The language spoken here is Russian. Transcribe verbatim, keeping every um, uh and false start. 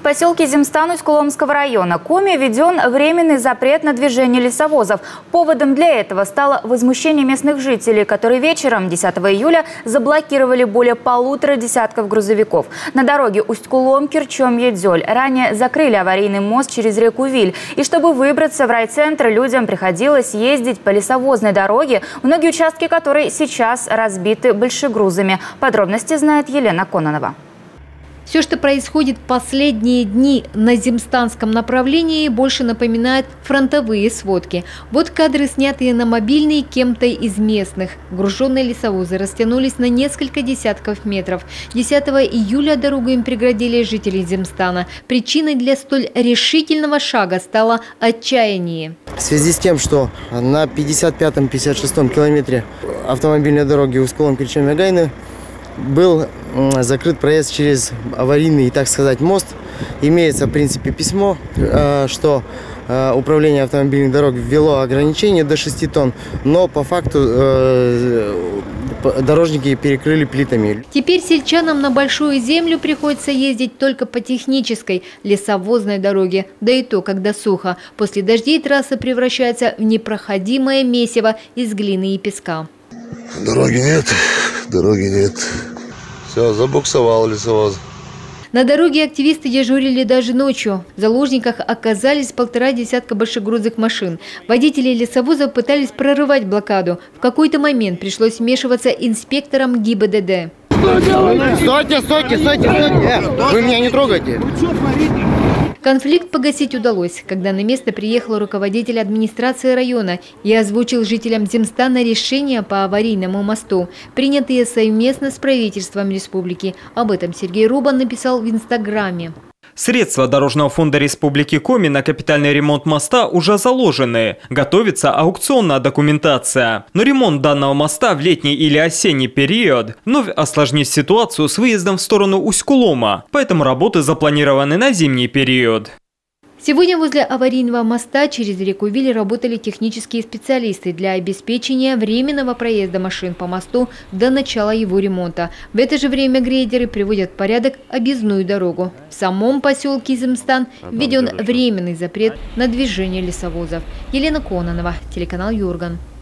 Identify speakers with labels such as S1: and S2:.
S1: поселке Земстан Усть-Куломского района Коми введен временный запрет на движение лесовозов. Поводом для этого стало возмущение местных жителей, которые вечером десятого июля заблокировали более полутора десятков грузовиков. На дороге Усть-Кулом-Кирчом-Едзёль ранее закрыли аварийный мост через реку Виль. И чтобы выбраться в райцентр, людям приходилось ездить по лесовозной дороге, многие участки которой сейчас разбиты большегрузами. Подробности знает Елена Кононова.
S2: Все, что происходит в последние дни на земстанском направлении, больше напоминает фронтовые сводки. Вот кадры, снятые на мобильный кем-то из местных. Груженные лесовозы растянулись на несколько десятков метров. десятого июля дорогу им преградили жители Земстана. Причиной для столь решительного шага стало отчаяние.
S3: В связи с тем, что на пятьдесят пятом — пятьдесят шестом километре автомобильной дороги Усть-Кулом-Кирчом-Едзёль был закрыт проезд через аварийный, так сказать, мост. Имеется, в принципе, письмо, что управление автомобильных дорог ввело ограничение до шести тонн, но по факту дорожники перекрыли плитами.
S2: Теперь сельчанам на Большую Землю приходится ездить только по технической лесовозной дороге, да и то, когда сухо. После дождей трасса превращается в непроходимое месиво из глины и песка.
S4: Дороги нет, дороги нет. Все, забуксовал лесовоз.
S2: На дороге активисты дежурили даже ночью. В заложниках оказались полтора десятка большегрузных машин. Водители лесовозов пытались прорывать блокаду. В какой-то момент пришлось вмешиваться инспекторам ГИБДД.
S3: Стойте, стойте, стойте, стойте! Вы меня не трогайте!
S2: Конфликт погасить удалось, когда на место приехал руководитель администрации района и озвучил жителям Земстана решения по аварийному мосту, принятые совместно с правительством республики. Об этом Сергей Рубан написал в Инстаграме.
S5: Средства Дорожного фонда Республики Коми на капитальный ремонт моста уже заложены. Готовится аукционная документация. Но ремонт данного моста в летний или осенний период вновь осложнит ситуацию с выездом в сторону Усть-Кулома. Поэтому работы запланированы на зимний период.
S2: Сегодня возле аварийного моста через реку Виль работали технические специалисты для обеспечения временного проезда машин по мосту до начала его ремонта. В это же время грейдеры приводят в порядок объездную дорогу. В самом поселке Земстан введен временный запрет на движение лесовозов. Елена Кононова, телеканал Юрган.